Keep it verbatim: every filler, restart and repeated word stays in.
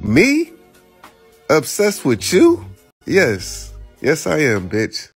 Me? Obsessed with you? Yes. Yes, I am, bitch.